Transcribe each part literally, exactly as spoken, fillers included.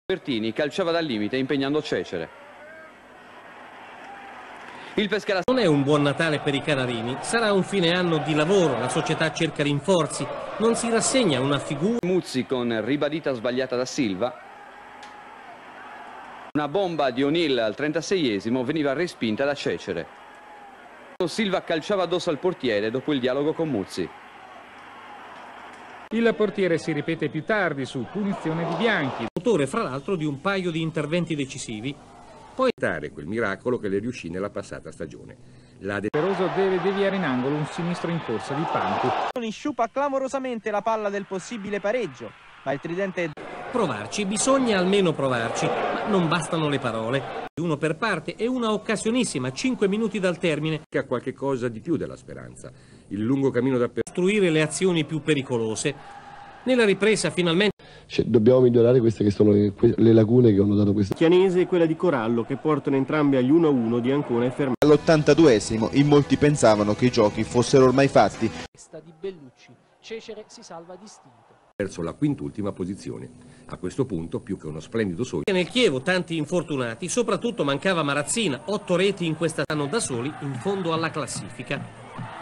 Bertini calciava dal limite impegnando Cecere. Il Pescara non è un buon Natale per i canarini, sarà un fine anno di lavoro, la società cerca rinforzi, non si rassegna una figura. Muzzi con ribadita sbagliata da Silva. Una bomba di O'Neill al trentaseiesimo veniva respinta da Cecere. Silva calciava addosso al portiere dopo il dialogo con Muzzi. Il portiere si ripete più tardi su punizione di Bianchi. Autore fra l'altro di un paio di interventi decisivi. Poi quel miracolo che le riuscì nella passata stagione. La Peroso deve deviare in angolo un sinistro in corsa di Pancu. Sciupa clamorosamente la palla del possibile pareggio, ma il tridente... Provarci, bisogna almeno provarci, ma non bastano le parole. Uno per parte e una occasionissima, cinque minuti dal termine. Che ha qualche cosa di più della speranza. Il lungo cammino da costruire le azioni più pericolose. Nella ripresa finalmente... Cioè, dobbiamo migliorare queste che sono le, le lacune che hanno dato questa. Chianese e quella di Corallo, che portano entrambi agli uno a uno di Ancona e Fermata. All'ottantaduesimo in molti pensavano che i giochi fossero ormai fatti. Testa di Bellucci, Cecere si salva distinto. Verso la quintultima posizione. A questo punto, più che uno splendido sogno. Nel Chievo tanti infortunati, soprattutto mancava Marazzina, otto reti in questa stanno da soli in fondo alla classifica.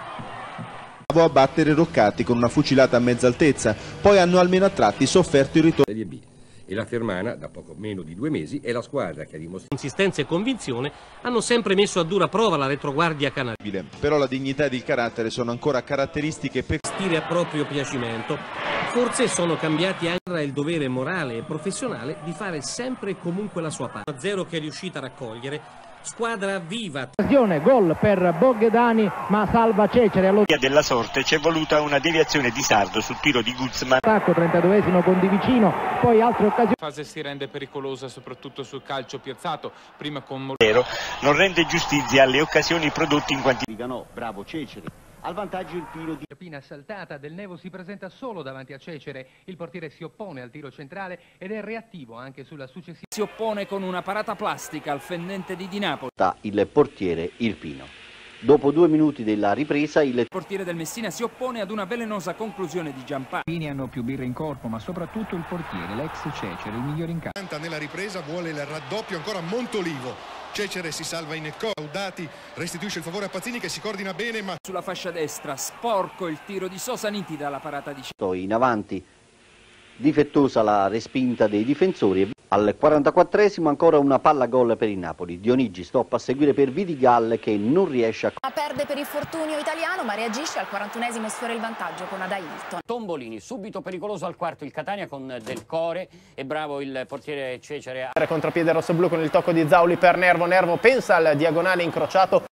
A battere Roccati con una fucilata a mezza altezza, poi hanno almeno a tratti sofferto il ritorno. Serie B. E la Fermana, da poco meno di due mesi, è la squadra che ha dimostrato consistenza e convinzione, hanno sempre messo a dura prova la retroguardia canadese. Però la dignità ed il carattere sono ancora caratteristiche per stile a proprio piacimento. Forse sono cambiati anche il dovere morale e professionale di fare sempre e comunque la sua parte. Zero che è riuscita a raccogliere. Squadra viva. Gol per Bogdani, ma salva Cecere. Allo della sorte c'è voluta una deviazione di Sardo sul tiro di Guzman. Attacco trentaduesimo con Di Vicino, poi altre occasioni. La fase si rende pericolosa soprattutto sul calcio piazzato, prima con Molero. Non rende giustizia alle occasioni prodotte in quanti. No, bravo Cecere. Al vantaggio il Pino di Pina saltata, Del Nevo si presenta solo davanti a Cecere, il portiere si oppone al tiro centrale ed è reattivo anche sulla successiva. Si oppone con una parata plastica al fendente di Di Napoli. Il portiere Irpino. Dopo due minuti della ripresa il portiere del Messina si oppone ad una velenosa conclusione di Giampaolo. I Pini hanno più birra in corpo, ma soprattutto il portiere, l'ex Cecere, il migliore in campo. Nella ripresa vuole il raddoppio ancora Montolivo. Cecere si salva in ecco, Audati restituisce il favore a Pazzini che si coordina bene ma sulla fascia destra sporco il tiro di Sosa nitida la parata di Cecere. In avanti difettosa la respinta dei difensori. Al quarantaquattresimo ancora una palla gol per il Napoli. Dionigi stoppa a seguire per Vidigal che non riesce a... Perde per infortunio italiano ma reagisce al quarantunesimo, sfiora il vantaggio con Ada Hilton. Tombolini subito pericoloso al quarto il Catania con Del Core e bravo il portiere Cecere. Contropiede rossoblu con il tocco di Zauli per Nervo. Nervo pensa al diagonale incrociato.